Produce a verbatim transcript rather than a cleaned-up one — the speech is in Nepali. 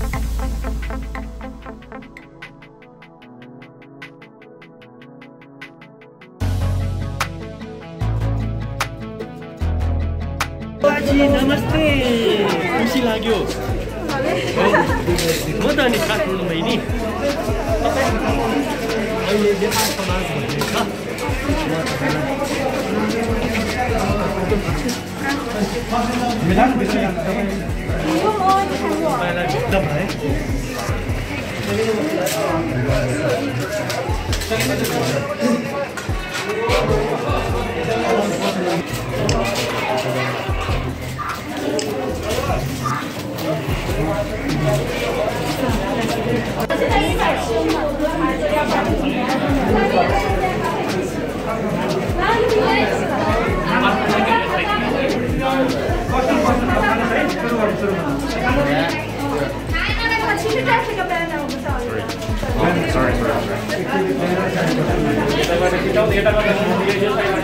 बाजी नमस्ते खुसी लाग्यो म त अनि काठमाडौँमा नि अहिले नेपाल समाज भन्ने छ मेलान विषय तपाईँलाई भित्र भए Sorry, sorry, sorry.